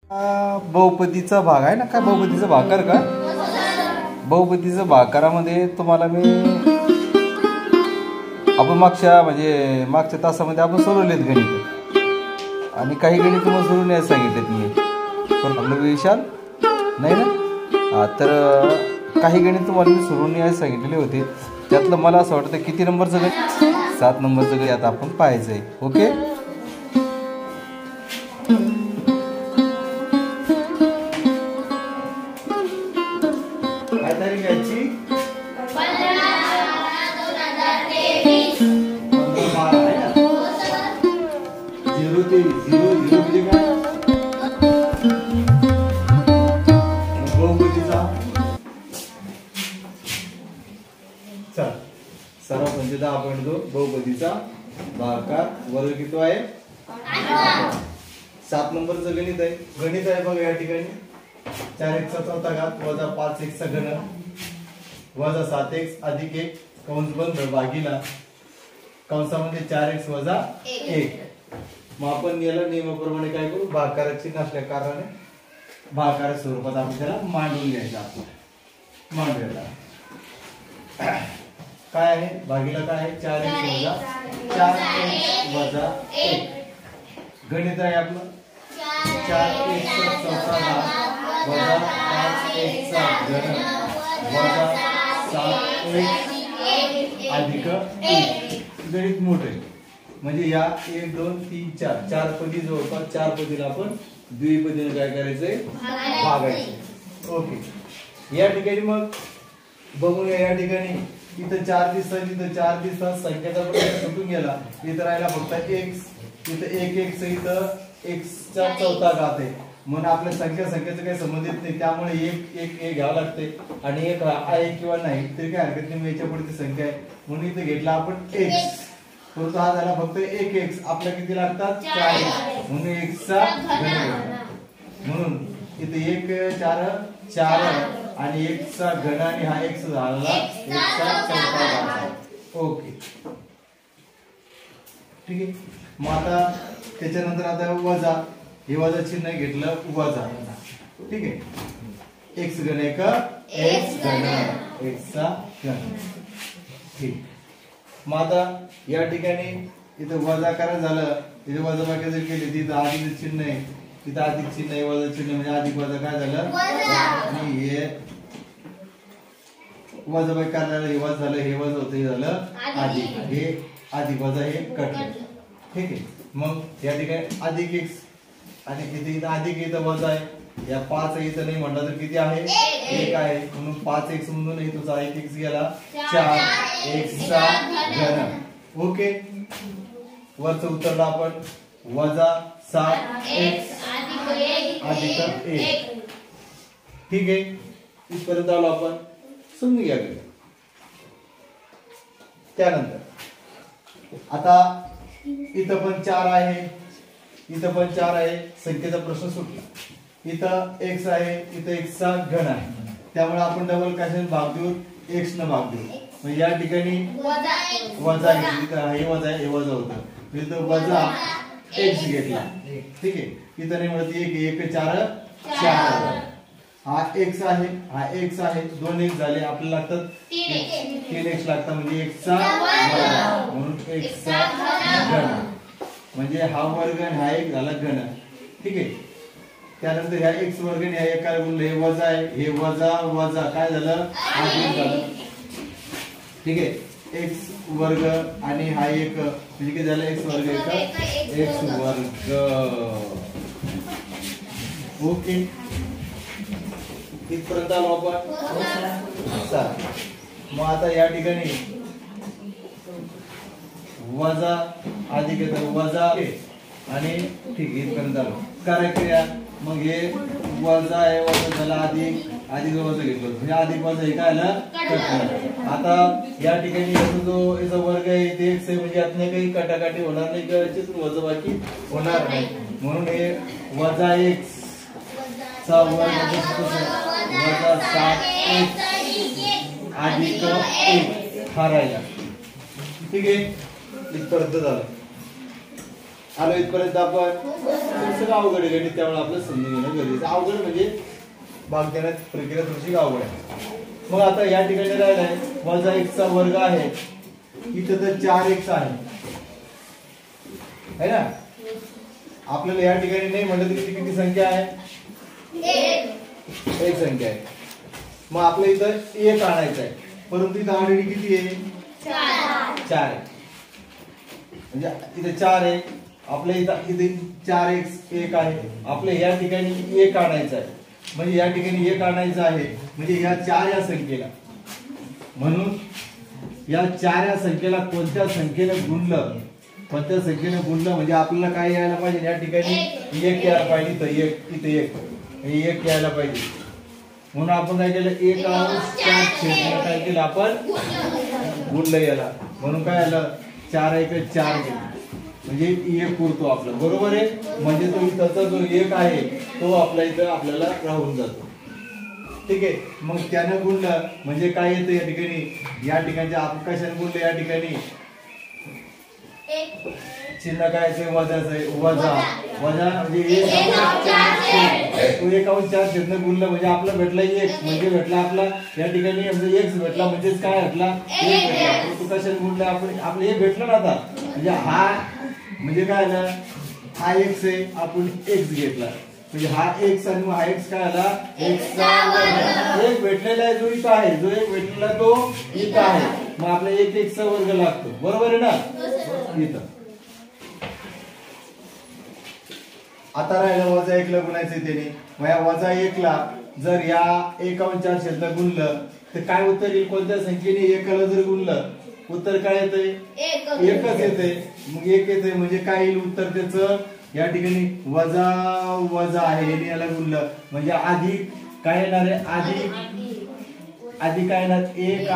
बहुपदीचा भाग आहे ना, काय बहुपदीचा भाकर का? बहुपदीचा भाकारामध्ये तुम्हाला मी आपण मागच्या तासामध्ये आपण सोडवलेत गणित आणि काही गणित तुम्हाला सोडून यायला सांगितलेत मी. पण आपलं विशाल नाही ना, तर काही गणित तुम्हाला मी सोडून यायला सांगितलेले होते. त्यातलं मला असं वाटतं किती नंबरचं गणित? 7 नंबरचं गणित आता आपण पाहायचं आहे. ओके, काय तारीख याची? 0 म्हणजे काय? बहुपदीचा सराव म्हणजे 10.2 बहुपदीचा भागाकार वर्ग किती आहे? 7 नंबरचं गणित आहे बघा या ठिकाणी. 4x चा चौथा घात वजा 5x चा घन वजा 7x अधिक 1 कंस बंद भागीला कंसामध्ये 4x वजा 1. मग आपण याला नियमाप्रमाणे काय करू? भागाकाराची नसल्या कारणाने भागाकार स्वरूपात आपण त्याला मांडून घ्यायचं. आपण मांडूया. काय आहे? भागीला काय आहे? 4x वजा 1. गणित आहे आपलं 4x चा चौथा घात वजा 5x चा घन वजा 7x अधिक 1. गणित मोठं आहे म्हणजे या 1 2 3 4 4 पदी जवळपास 4 पदीला आपण द्विपदीने काय करायचंय? भागायचं. ओके, या ठिकाणी मग बघूया. या ठिकाणी इथं 4 दिसतात, इथं 4 दिसतात, संख्याचा प्रकार सुटून गेला. इथं राहिला फक्त x, इथं 1x, इथं x चा चौथा घात आहे म्हणून आपल्या संख्येचं काही संबंधित नाही. त्यामुळे एक घ्यावं लागते आणि एक आहे किंवा नाही तरी काय हरकत नाही. याच्या पुढे ती संख्या आहे म्हणून इथं घेतला आपण x. परंतु हा झाला फक्त 1x. आपल्याला किती लागतात? 4x म्हणून x चा घन. म्हणून इथे 1 4 4 आणि 1 चा घन आणि हा x झाला 1 चा चौथा घात. ओके, ठीक आहे. मग आता त्याच्यानंतर आता वजा, हे वजा चिन्ह घेतलं वजा. ठीक आहे, x घन एक x घन x चा घन. ठीक. मग आता या ठिकाणी इथं वजा करायचं झालं, इथे वजा बाकी जर केली तिथं अधिक चिन्ह आहे, तिथं अधिक चिन्ह आहे, वजा चिन्ह म्हणजे अधिक वजा काय झालं? आणि हे वजा बाकी करण्याला हे वजा झालं, हे वजा होतं, हे झालं अधिक. हे अधिक वजा हे कटलं. ठीक आहे. मग या ठिकाणी अधिक x आणि इथं अधिक इथं वजा आहे. या 5 इथं नाही म्हटलं तर किती आहे? 1 आहे म्हणून 5x म्हणून इथं 1x गेला 4x चा घन. ओके, वरचं उतरलं आपण वजा 7x अधिक 1. ठीक आहे, इथपर्यंत आलो आपण. समजून घ्या. त्यानंतर आता इथं पण 4 आहे, इथं पण 4 आहे, संख्येचा प्रश्न सुटला. इथं x आहे, इथं x चा घन आहे, त्यामुळे आपण डबल कशाने भाग देऊ? x न भाग देऊ. म्हणजे या ठिकाणी वजा घेतली, इथं हे वजा आहे, हे वजा होतं, इथं वजा x घेतला. ठीक आहे, इथं नाही म्हणत 1 4 4. हा x आहे, हा x आहे, 2x झाले. आपल्याला लागतात 3x लागतात म्हणजे x चा वर्ग म्हणून x चा घन म्हणजे हा वर्ग आणि हा एक झाला घन. ठीक आहे. त्यानंतर ह्या x वर्ग आणि ह्या एकाला गुणले, हे वजा आहे, हे वजा वजा काय झालं? अधिक झालं. ठीक आहे, x वर्ग आणि हा एक म्हणजे किती झालं? x वर्ग एक x वर्ग. ओके, इथपर्यंत आलो आपण. मग आता या ठिकाणी वजा अधिक येतं, वजा आणि ठीक आहे इथपर्यंत आलो. काय क्रिया मग हे वजा आहे, वजा झाला अधिक, अधिक वजा घेतलं म्हणजे अधिक वजा हे काय आलं? आता या ठिकाणी जो याचा वर्ग आहे ते x आहे म्हणजे यात नाही काही काटाकाटी होणार नाही किंवा वजा बाकी होणार नाही म्हणून हे वजा x चा वर्ग वजा 7x अधिक 1 हा राहिला. ठीक आहे, इथपर्यंत झालं. आलो इथपर्यंत आपण सगळं अवघड आहे गणित, त्यामुळे आपलं समजून घेणं गरजेचं. अवघड म्हणजे भाग देण्यात प्रक्रिया थोडीशी अवघड आहे. मग आता या ठिकाणी राहिलाय वजा x चा वर्ग आहे, इथं तर 4x आहे ना. आपल्याला या ठिकाणी नाही म्हटलं तरी किती संख्या आहे, एक संख्या आहे. मग आपल्या इथं 1 आणायचं आहे, परंतु इथं ऑलरेडी किती आहे, 4 आहे. म्हणजे इथे 4 आहे, आपल्या इथे 4x 1 आहे. आपल्या या ठिकाणी 1 आणायचं आहे, म्हणजे या ठिकाणी 1 आणायचं आहे, म्हणजे या 4 या संख्येला, म्हणून या 4 या संख्येला कोणत्या संख्येने गुणलं, कोणत्या संख्येने गुणलं म्हणजे आपल्याला काय यायला पाहिजे, या ठिकाणी 1 यायला पाहिजे. तर 1 इथे 1 यायला पाहिजे. म्हणून आपण काय केलं, 1/4 काय केलं आपण गुणलं याला. म्हणून काय आलं, 4 1 4 म्हणजे 1 पुरतो आपला, बरोबर आहे. म्हणजे तो इथचा जो 1 आहे तो आपल्या इथं आपल्याला राहून जातो. ठीक आहे. मग त्याने गुणलं म्हणजे काय येतं या ठिकाणी, या ठिकाणच्या आपण कशाने गुणलं, या ठिकाणी चिन्ह काय आहे, वजाचं आहे. वजा म्हणजे 1/4 गुणलं म्हणजे आपला भेटला 1, म्हणजे भेटला आपला या ठिकाणी x भेटला, म्हणजेच काय भेटला, 1 भेटला. तू कशाने गुणलं, आपण आपलं 1 भेटलं ना आता. म्हणजे हा म्हणजे काय आला, हा x आहे, आपण x घेतला, म्हणजे हा x आणि हा x काय आला, x चा वर्ग. 1 भेटलेला आहे जो इथं आहे, जो 1 भेटलेला तो इथं आहे. मग आपला 1 x चा वर्ग लागतो, बरोबर आहे ना. इथं आता राहिलं वजा 1 ला गुणायचं त्याने. मग या वजा 1 ला जर या 1/4 ला गुणलं तर काय उत्तर येईल, कोणत्या संख्येने 1 ला जर गुणलं उत्तर काय येतंय, 1च येतंय. मग 1 येतंय म्हणजे काय येईल उत्तर त्याचं, या ठिकाणी वजा आहे, याला गुणलं म्हणजे अधिक काय येणार आहे, अधिक काय येणार,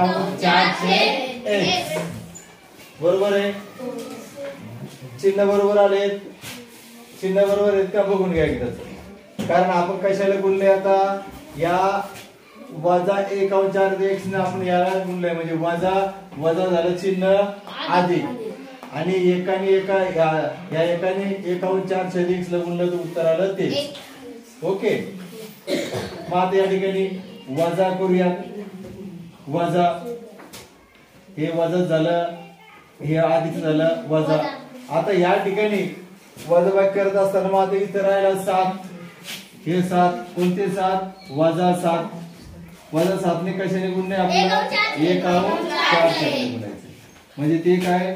1/4 बरोबर आहे. चिन्ह बरोबर आले, चिन्ह बरोबर आहेत का बघून घ्या एकदा. कारण आपण कशाला गुणले, आता या वजा 1/4 x ने आपण याला गुणलंय, म्हणजे वजा झालं चिन्ह अधिक, आणि एकाने या एकाने 1/4 x ला गुणलं तर उत्तर आलं ते. ओके. मग आता या ठिकाणी वजा करूया, वजा हे वजा झालं, हे अधिक झालं, वजा. आता या ठिकाणी वजाबाकी करत असताना मग आता इथं राहिला 7, हे 7 कोणते 7, -7. -7 ने कशाने गुणले आपल्याला, 1/4 गुणायचे, म्हणजे ते काय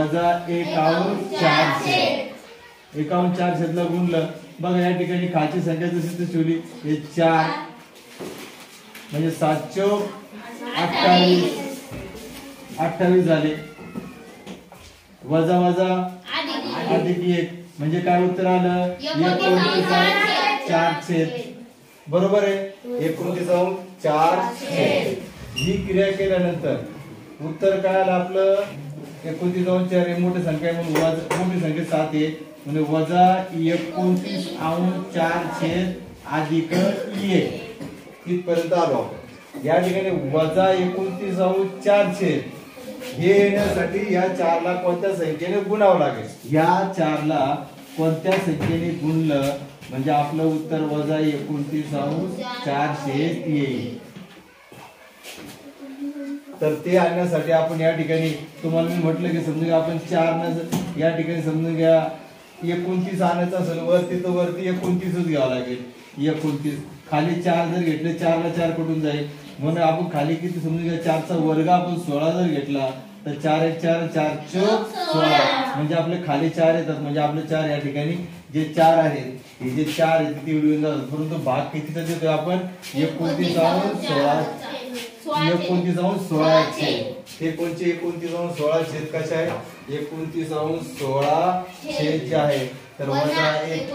-1/4. 1/4 ला गुणलं बघा, या ठिकाणी खालची संख्या जशी ठेवली, हे 4 म्हणजे 7 चौक 28 झाले. वजा अधिक 1 म्हणजे काय उत्तर आलं, 1/4. बरोबर आहे, 1/4. ही क्रिया केल्यानंतर उत्तर काय आलं आपलं, 1/4 मोठी संख्या म्हणून मोठी संख्या 7 आहे, म्हणजे -1/4 अधिक 1 इथपर्यंत आलो आपण. या ठिकाणी -1/4 हे येण्यासाठी या 4 ला कोणत्या संख्येने गुणावं लागेल, या 4 ला कोणत्या संख्येने गुणलं म्हणजे आपलं उत्तर -1/4 येईल. तर ते आणण्यासाठी आपण या ठिकाणी तुम्हाला मी म्हटलं की समजून घ्या, आपण 4 न या ठिकाणी समजून घ्या 29 आणायचं असेल वरती तर वरती 29च घ्यावं लागेल. 29 खाली 4 जर घेतले, 4 ला 4 कुठून जाईल, म्हणून आपण खाली किती समजून घ्या, 4 चा वर्ग आपण 16 जर घेतला तर 4 1 4 4 चौक 16, म्हणजे आपले खाली 4 येतात, म्हणजे आपले 4 या ठिकाणी जे 4 आहेत, हे जे 4 आहेत ते येऊन जातात. परंतु भाग कितीचा देतोय आपण, 29/16. हे कोणचे 29/16 कशा आहे, 29/16 जे आहे, तर वजा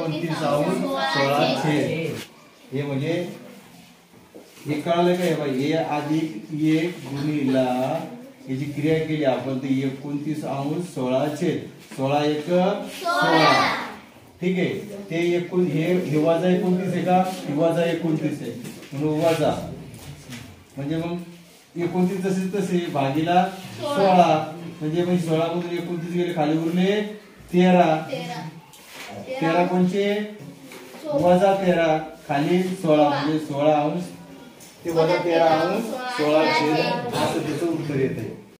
29/16 हे म्हणजे हे कळालं काय बाई, हे अधिक 1 गुणिला याची क्रिया केली आपण, तर 29/16 16 1 16. ठीक आहे. ते हे वजा 29 आहे का, वजा 29 आहे म्हणून वजा, म्हणजे मग 29 तसे भागीला 16, म्हणजे मग 16 मधून 29 गेले, खाली उरले 13 13 कोणचे वजा 13 खाली 16 म्हणजे 16 अंश ते वजा 13 अंश 16 छेद असं त्याचं उत्तर येत आहे.